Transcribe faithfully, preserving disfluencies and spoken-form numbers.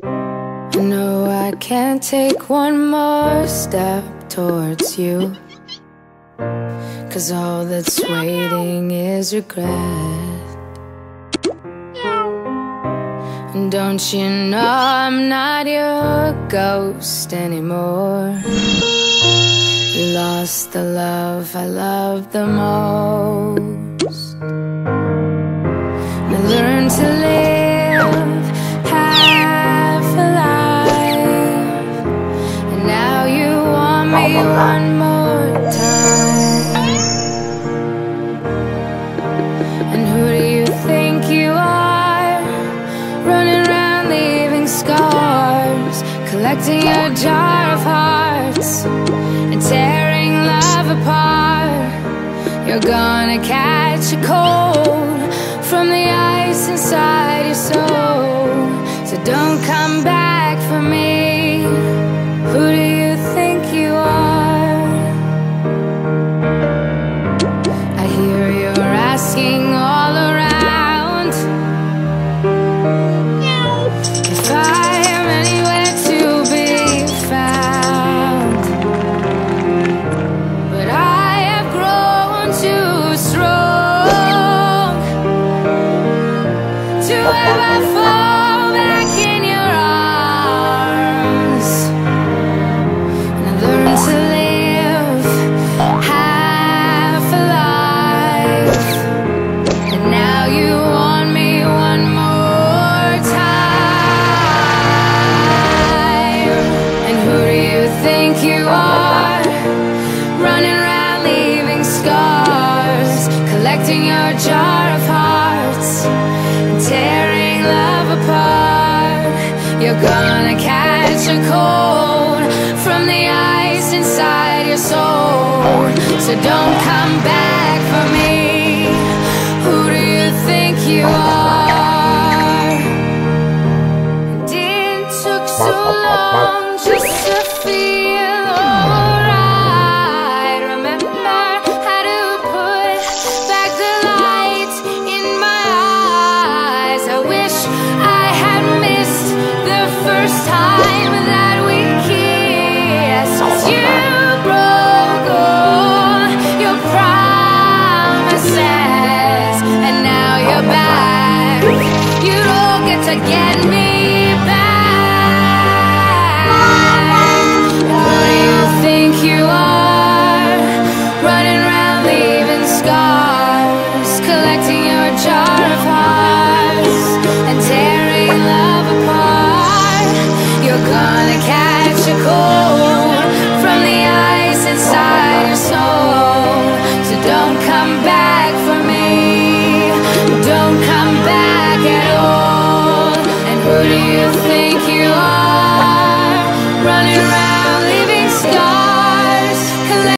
No, I can't take one more step towards you, 'cause all that's waiting is regret. And don't you know I'm not your ghost anymore? You lost the love I loved the most. And I learned to live half alive, and now you want me one more time. And who do you think you are, running around leaving scars, collecting your jar of hearts and tearing love apart? You're gonna catch a cold from the ice inside your soul. So don't come back for me. Who do you think you are? I hear you're asking all around if I am anywhere to be found. But I have grown too strong to ever fall back in your arms. And I learned to live half alive, and now you want me one more time. And who do you think you are, running around leaving scars, collecting your jar of hearts and tearing love apart? You're gonna catch a cold from the ice inside your soul. So don't come back for me. Who do you think you are? It didn't took so long just to feel